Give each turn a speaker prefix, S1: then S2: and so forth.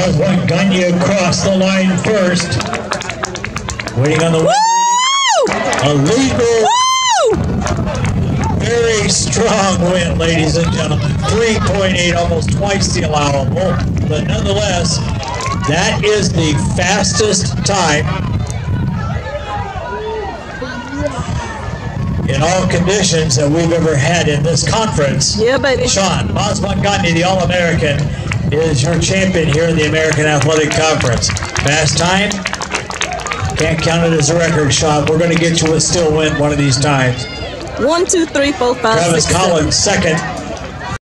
S1: Maswaganyi across the line first. Waiting on the win. A legal, very strong win, ladies and gentlemen. 3.8, almost twice the allowable. But nonetheless, that is the fastest time in all conditions that we've ever had in this conference.
S2: Yeah, baby.
S1: Shaun, Maswaganyi, the All-American, is your champion here in the American Athletic Conference. Fast time? Can't count it as a record, Shaun. We're going to get you a still win one of these times.
S2: 1, 2, 3, 4, 5,
S1: Travis
S2: 6,
S1: Collins,
S2: 7.
S1: second.